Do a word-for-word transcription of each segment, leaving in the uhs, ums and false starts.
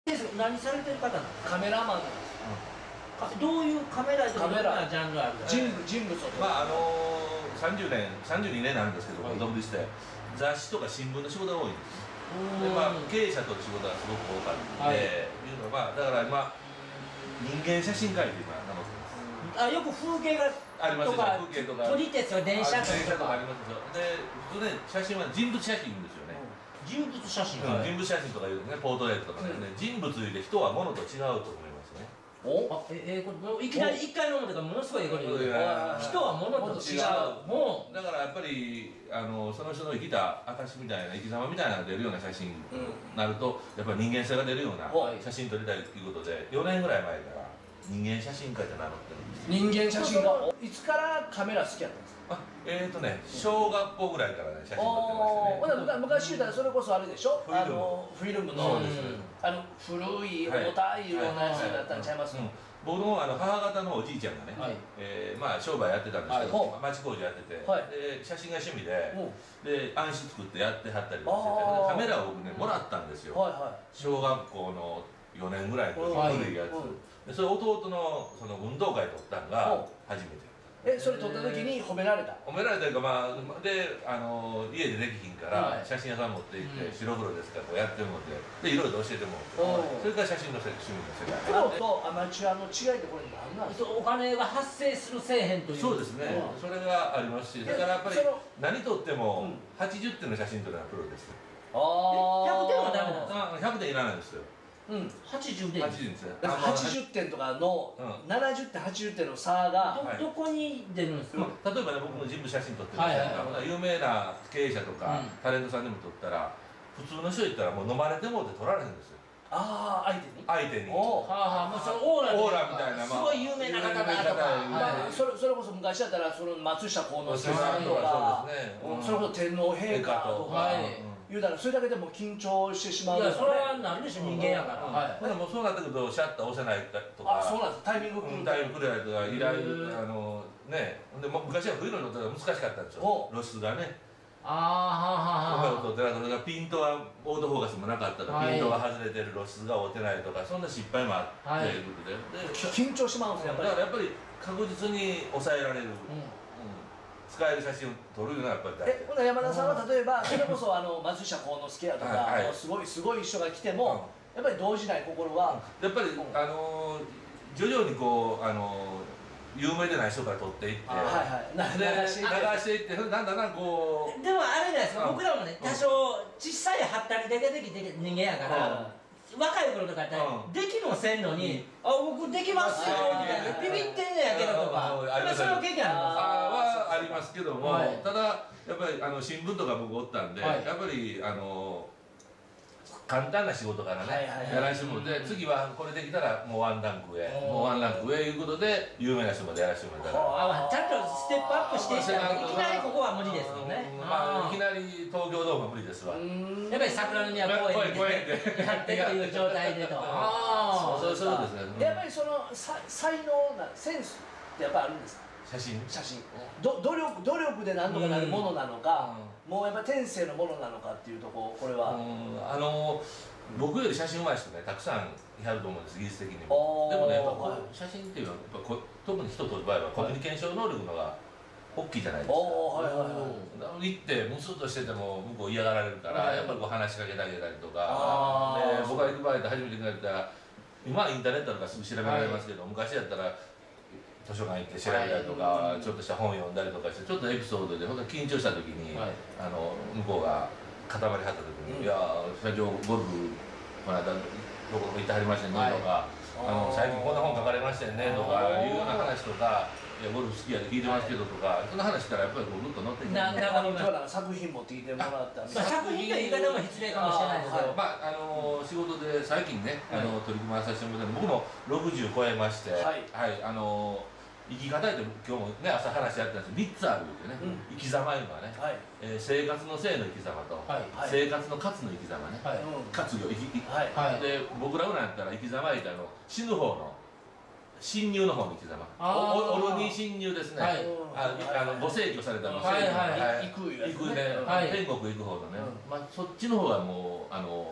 何されてる方なの？ カメラマンなんです。 どういうカメラとかどんなジャンルあるんですか？ 人物人物を撮る。 まああのー、さんじゅうねんさんじゅうにねんなんですけども、独立して雑誌とか新聞の仕事が多いんですね。でまあ経営者との仕事がすごく多かったんで、いうのはまあだから今人間写真会と今名乗ってます。 あ、よく風景がありますよ、風景とか撮り鉄とか電車とかありますよ。で普通ね写真は人物写真言うんですよね。 人物写真、 人物写真とかいうね、ポートレートとかね、人物で人は物と違うと思いますね。 おあええこれいきなりいっかいの表がものすごい英語で言う人は物と違う。 だからやっぱりあのその人の生きた証みたいな生き様みたいなのが出るような写真になると、やっぱり人間性が出るような写真撮りたいということでよねんぐらい前から人間写真家って名乗ってるんです。 人間写真家いつからカメラ好きやったんですか？ あえっとね小学校ぐらいからね写真撮ってましたね。 昔言うたらそれこそあれでしょ、あのフィルムのあの古い重たいようなやつだったんちゃいます？ 僕のあの母方のおじいちゃんがね、えーまあ商売やってたんですけど、町工場やってて、で写真が趣味で、で暗室作ってやってはったりとかしてて、カメラを僕ねもらったんですよ。小学校のよねんぐらいの時古いやつ。でそれ弟のその運動会撮ったんが初めて。 え、それ撮った時に褒められた？ 褒められたというか、まあであの家でできひんから写真屋さん持って行って白黒ですからこうやってるので、でいろいろ教えてもらって、それから写真の趣味の世界。 プロとアマチュアの違いってこれ何なんですか？ お金が発生するせえへんという。 そうですね、それがありますし、だからやっぱり何撮ってもはちじゅってんの写真撮るのはプロです。 ああひゃくてんはダメなんですか？ ひゃくてんいらないんですよ。 うん、はちじゅうてん。 はちじゅうですね。 はちじゅってんとかのななじゅってんはちじゅってんの差がどこに出るんですか？ 例えばね僕も人物写真撮ってるんですけど、有名な経営者とかタレントさんでも撮ったら普通の人言ったらもう飲まれてもうて撮られへんんですよ。 ああ相手に相手にはあはあ、もうそのオーラオーラみたいな、 すごい有名な方だとか、 それこそ昔だったらその松下幸之助さんとか、それこそ天皇陛下とか言うたらそれだけでも緊張してしまう。 いやそれはなんでしょう、人間やから。 ほらもうそうなってくるとシャッター押せないとか、 あそうなんです、タイミングくるタイミングくれないとか依頼あのね、で昔は冬の乗ったら難しかったんですよ、露出がね。 ああはあはあ、 それがピントはオートフォーカスもなかったらピントが外れてる露出が合うてないとか、そんな失敗もあっていうことで、 緊張しまうんですよ。 だからやっぱり確実に抑えられる、使える写真を撮るのがやっぱり大事。 え、ほな山田さんは例えばそれこそあの松下幸之助やとかすごいすごい人が来てもやっぱり動じない心はやっぱりあの徐々にこうあの有名でない人から撮っていって流していって、だんだんだんだんこう。 でもあれじゃないですか、僕らもね多少小さいはったりで出てきてる人間やから若い頃とかやったらできもせんのに「あ僕できますよ」みたいな「ビビってんねやけど」とか、それは経験ありますはありますけども、ただやっぱりあの新聞とか僕おったんでやっぱりあの簡単な仕事からねやらせてもらって、次はこれできたらもうワンランク上もうワンランク上いうことで有名な人までやらせてもらったら、 ちゃんとステップアップしていったらいきなりここは無理ですもんね。 いきなり東京ドームは無理ですわ。やっぱり桜宮公園でやってという状態でと。 そうそうですね。 やっぱりその才能なセンスってやっぱりあるんですか？ 写真写真ど努力努力で何とかなるものなのか、もうやっぱ天性のものなのかっていうところ、これはあの僕より写真上手い人ねたくさんいはると思うんです、技術的にも。でもねやっぱ写真っていうのはやっぱ特に人とる場合はコミュニケーション能力のが大きいじゃないですか。行ってムスッとしてても向こう嫌がられるからやっぱりこう話しかけてあげたりとか、で僕が行く場合って初めて行かれたら今はインターネットとかすぐ調べられますけど、昔やったら図書館行って調べたりとか、ちょっとした本読んだりとかして、ちょっとエピソードで本当に緊張した時に、あの向こうが固まりはった時に「いや社長ゴルフこの間どこどこ行ってはりましたね」とか「あの最近こんな本書かれましたよね」とかいうような話とか「いやゴルフ好きやで聞いてますけど」とか、そんな話したらやっぱりこうぐっと乗ってきて、 なんか今日なんか作品持ってきてもらったんで、 作品という言い方も失礼かもしれないですけど、 まああの仕事で最近ねあの取り組まさせてもらって、僕もろくじゅう超えまして、はいあの生き方って今日もね朝話やったんですけどみっつあるってね、生き様いうのはね、生活の生の生き様と生活の活の生き様ね、活業生きで、僕らぐらいやったら生き様いうと死ぬ方の侵入の方の生き様、オルに侵入ですね、あのご逝去されたの生の行くね、天国行く方のね、まあそっちの方はもうあの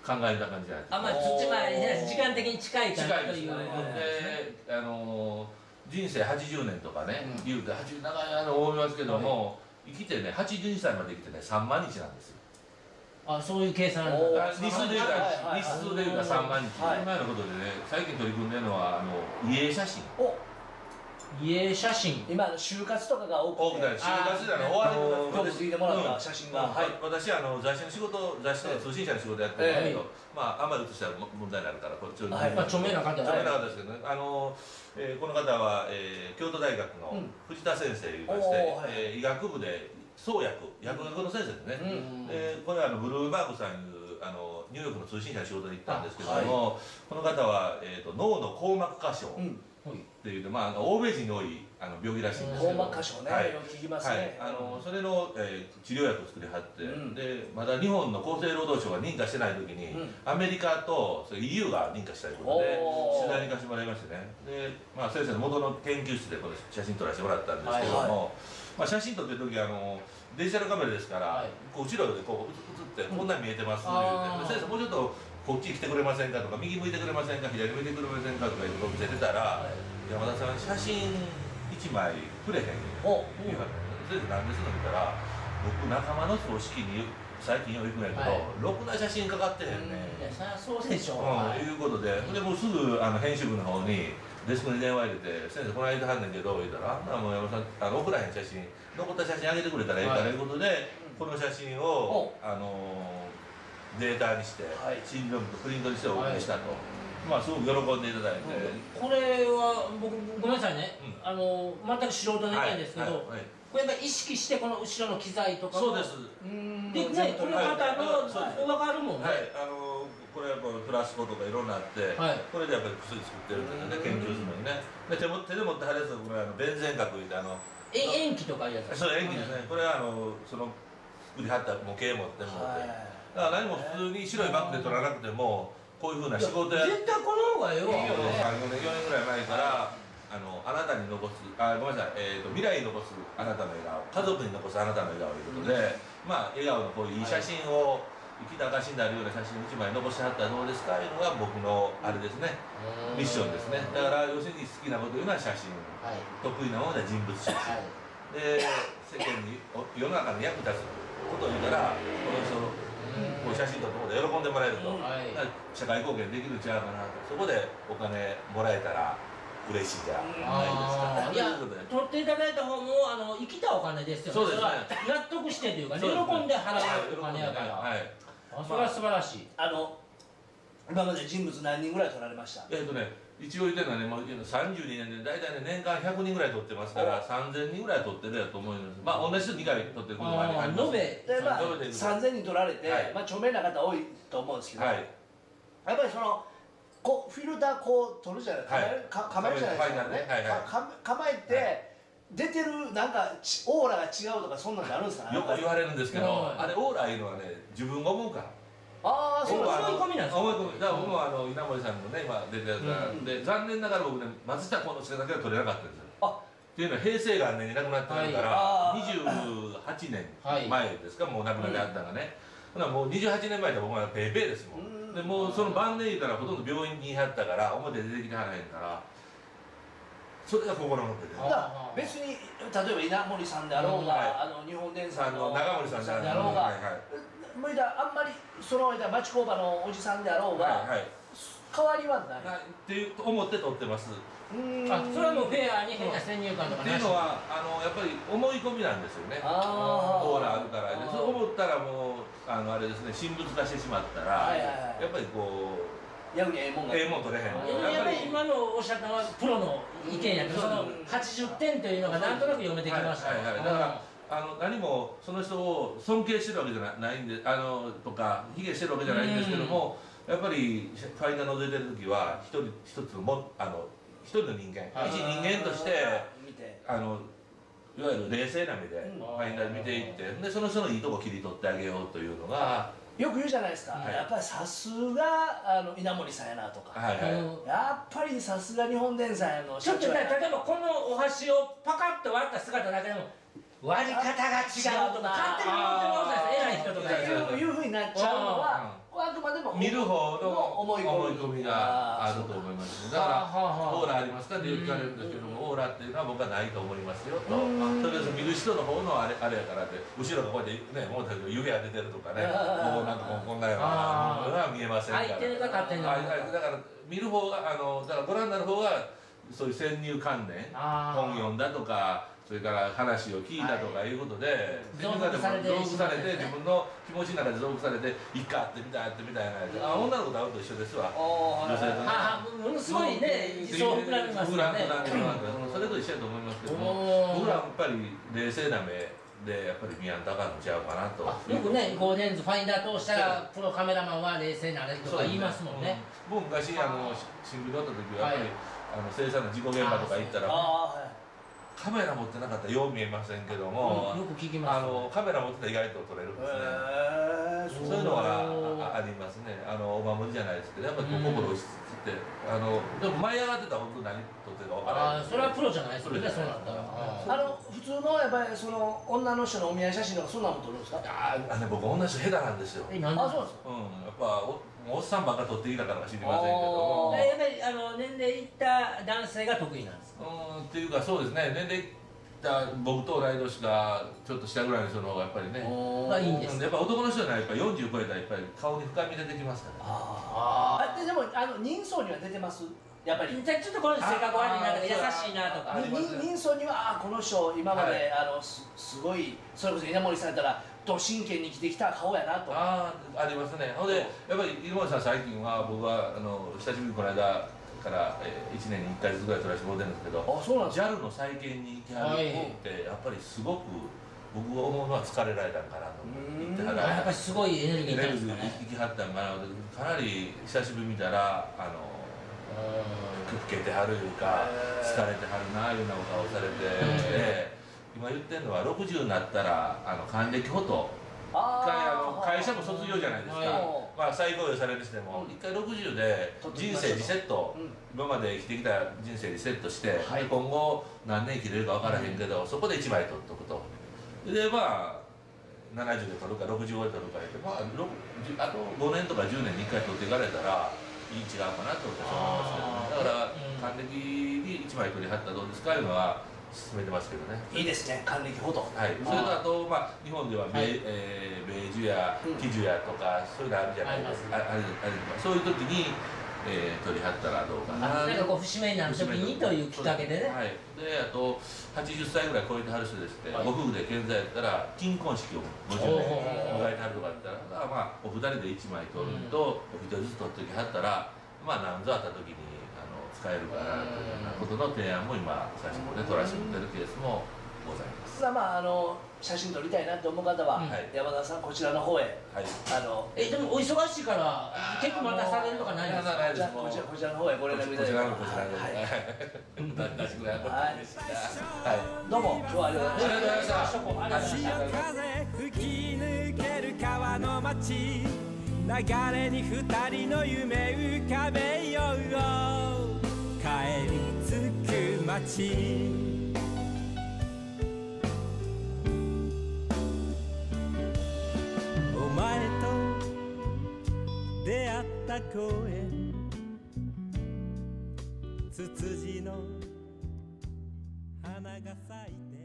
考えた感じじゃないですか。 あ、まあそっちまで時間的に近いからという。 で、あの人生はちじゅうねんとかね、言うてはちじゅう長いなと思いますけども、生きてねはちじゅうにさいまで生きてねさんまんにちなんですよ。 あ、そういう計算。 日数で言うたら日数で言うたらさんまんにち。この前のことでね、最近取り組んでるのはあの遺影写真。 家写真。 今の就活とかが多くて、 就活で終わりの今日ついてもらった写真が、 私あの雑誌の仕事、雑誌の通信社の仕事やってるんですけど、まああんまり写したら問題になるからこっちをまあ著名な方著名な方ですけどね、あのこの方は京都大学の藤田先生といいまして医学部で創薬薬学の先生ですね。これはブルーバーグさんいうあのニューヨークの通信社の仕事で行ったんですけども、この方は脳の硬膜下症っていう、まあ欧米人に多いあの病気らしいんですけど、 硬膜下症ね、よく聞きますね。 あのそれの治療薬を作りはって、でまだ日本の厚生労働省が認可してない時にアメリカと イーユー が認可したということで取材に行かせてもらいましてね、でまあ先生の元の研究室でこの写真撮らせてもらったんですけども、まあ写真撮ってる時あのデジタルカメラですから、こう後ろでこう映ってこんなに見えてますって先生もうちょっとこっち来てくれませんかとか右向いてくれませんか左向いてくれませんかとかいうことを見せてたら、山田さん写真いちまいくれへんよって言われて、先生何ですの見たら、僕仲間の葬式に最近よく行くんやけど、ろくな写真かかってへんねん。 そうでしょう。いうことで、でもうすぐあの編集部の方にデスクに電話入れて「先生この間はんねんけど」言うたら「あんなもう山田さんあの送らへん写真残った写真あげてくれたらええから」いうことで、この写真をあのデータにして新聞とプリントにしてお送りしたと。まあすごく喜んでいただいて、 これは僕ごめんなさいね、あの全く素人の意見ですけど、これやっぱり意識してこの後ろの機材とかそうですでね、この方の分かるもんね。 あのこれやっぱフラスコとかいろんなあって、これでやっぱり薬作ってるんでね、研究するのにね。で手で持ってはるやつはこれあのベンゼン核いうてあの塩基とかいうやつ。 そう塩基ですね。これはあのその作りはった模型持ってもらって、だから何も普通に白いバッグで取らなくてもこういうふうな仕事や絶対この方がええわ。 さん、よねんぐらい前からあのあなたに残すあごめんなさい、えー、と未来に残すあなたの笑顔、家族に残すあなたの笑顔ということで、まあ笑顔のこういういい写真を生きた証になるような写真をいちまい残してはったらどうですかというのが僕のあれですね、ミッションですね。だから要するに好きなことというのは写真、はい、得意なものは人物写真、はい、で世間に世の中に役立つことを言うたらこの人こう写真撮ったことで喜んでもらえると、うん、社会貢献できるんちゃうかなと、そこでお金もらえたら嬉しいじゃないですか。 いや、取っていただいた方もあの生きたお金ですよね。そうですね。納得してというか、喜んで払うお金やから。はい。それは素晴らしい。 あの今まで人物何人ぐらい取られました？ えっとね。一応言ってるのはね、もうさんじゅうにねんで大体ね年間ひゃくにんぐらい取ってますからさんぜんにんぐらい取ってるやと思います。まあ同じ人にかい取ってることもあります。 延べでまあさんぜんにん取られて、まあ著名な方多いと思うんですけど、やっぱりそのこうフィルターこう取るじゃないですか、構えるじゃないですかね。構えて出てるなんかオーラが違うとかそんなのあるんですかね。 よく言われるんですけど、あれオーラいうのはね自分が思うから。 ああ、そう思い込みなんですか。 思い込み。だから僕もあの稲森さんのね今出てるからで残念ながら僕ね松下幸之助だけは取れなかったんですよ。あっていうのは平成元年に亡くなってるからにじゅうはちねんまえですか、もう亡くなりあったのがね。ほなもうにじゅうはちねんまえで僕はペーペーですもん。でもうその晩年言うたらほとんど病院にいはったから表出てきてはらへんから。それが心の手で。 別に例えば稲森さんであろうが、あの日本電産の長森さんであろうが。もうあんまりその間町工場のおじさんであろうが変わりはないって思って撮ってます。 あ、それはもうフェアに変な先入観とかっていうのはあのやっぱり思い込みなんですよね。オーラあるからで、そう思ったらもうあのあれですね、神仏化してしまったらやっぱりこう逆にええもんがええもん取れへん。 やっぱり今のおっしゃったのはプロの意見やけど、そのはちじゅってんというのがなんとなく読めてきました。 だからあの何もその人を尊敬してるわけじゃないんで、あのとか卑下してるわけじゃないんですけども、やっぱりファインダー覗いてる時は一人一つのもあの一人の人間、一人間としてあのいわゆる冷静な目でファインダーで見ていって、でその人のいいとこ切り取ってあげようというのがよく言うじゃないですか。やっぱりさすがあの稲森さんやなとか、やっぱりさすが日本電産やのちょっと例えばこのお箸をパカッと割った姿だけでも割り方が違うとか勝手に思ってます。偉い人とかいうふうになっちゃうのは、やあくまでも見る方の思い込みがあると思いますね。だからオーラありますかってよく聞かれるんですけども、オーラっていうのは僕はないと思いますよと。とりあえず見る人の方のあれあれやからって、後ろがこうやってね、もう湯気が出てるとかね、もうなんかこんなようなものは見えませんから。 相手が勝手に。 だから見る方があのだからご覧になる方がそういう先入観念、本読んだとか。それから話を聞いたとかいうことで、 増幅されて自分の気持ちの中で増幅されて「いっか」ってみたいやってみたいなやつ、あ女の子と会うと一緒ですわ、女性とね。 ものすごいね、そう膨らみますよね。 それと一緒やと思いますけども、僕らはやっぱり冷静な目でやっぱり見やんとあかんのちゃうかなと。 よくね、こうレンズファインダー通したらプロカメラマンは冷静になれるとか言いますもんね。 僕昔あの新聞でおった時はやっぱりあの生産の事故現場とか行ったら。カメラ持ってなかったらよう見えませんけども、 よく聞きます。 あのカメラ持ってたら意外と撮れるんですね。そういうのはありますね。あのお守りじゃないですけど、やっぱり心落ち着いて、あのでも舞い上がってたら本当何撮ってるかわからない。 ああ、それはプロじゃないですよね。そうなったら。 あの普通のやっぱりその女の人のお見合い写真とかそんなのも撮るんですか？ ああね、僕女の人下手なんですよ。 え、なんで？あ、そうなんですか。 うん、やっぱおおっさんばっか撮ってきたからか知りませんけども。 やっぱりあの年齢いった男性が得意なんですか？ うん、っていうかそうですね。年齢僕と同い年がちょっと下ぐらいの人の方がやっぱりね、 がいいんです。 やっぱ男の人はやっぱりよんじゅう超えたらやっぱり顔に深み出てきますから。 ああ。ででもあの人相には出てます。やっぱり。 じゃちょっとこの人性格悪いなとか優しいなとか。 人相にはあこの人今まであのすすごいそれこそ稲森さんやったらど真剣に生きてきた顔やなと。 ああありますね。ほんでやっぱり稲森さん最近は僕はあの久しぶりにこの間。から、えー、いちねんにいっかいずつぐらい撮らせてもらってるんですけど、 あ、そうなんですか。 ジャル の再建に行きはるってやっぱりすごく僕が思うのは疲れられたんかなと思ってはら、 やっぱりすごいエネルギーになるんですかね。 行きはったんかなとかなり久しぶり見たらあのくっけてはるいうか疲れてはるないうようなお顔されて、今言ってるのはろくじゅうになったらあの還暦フォトあの会社も卒業じゃないですか、まあ、再雇用されるにしても一回ろくじゅうで人生リセット、今まで生きてきた人生リセットして、今後何年生きれるか分からへんけど、そこでいちまい取っとくと。でまあななじゅうで取るかろくじゅうごで取るかって、まあ、あとごねんとかじゅうねんにいっかい取っていかれたらいい違うかなと私は思いますけどね。だから還暦にいちまい取りはったらどうですかいうのは進めてますけどね。 いいですね、還暦フォト。 はい。それとあとまあ日本では米、はい、えー、米寿や喜寿やとか、うん、そういうのあるじゃないですか。あ, あ, あ, あ, あそういう時に、えー、取りはったらどうかな。 なんかこう節目になる時にというきっかけでね。 はい。であとはちじゅっさいぐらい超えてはる人ですって、はい、ご夫婦で健在やったら金婚式をごじゅうねん迎えてはるとかだったら、まあお二人でいちまい取ると、うん、お一人ずつ取ってきはったら、まあ何ぞあった時に。使えるかなというようなことの提案も今最初ので撮らせてもらってるケースもございます。 まああの写真撮りたいなと思う方は、はい、山田さんこちらの方へ、はい、あのえでもお忙しいから結構またされるとかないですか？ じゃあこちらこちらの方へご連絡いただきます。 こちらのこちらのはいはいどうも今日はありがとうございました。 ありがとうございました。 吹き抜ける川の街流れに二人の夢浮かべよう帰り着く街お前と出会った公園ツツジの花が咲いて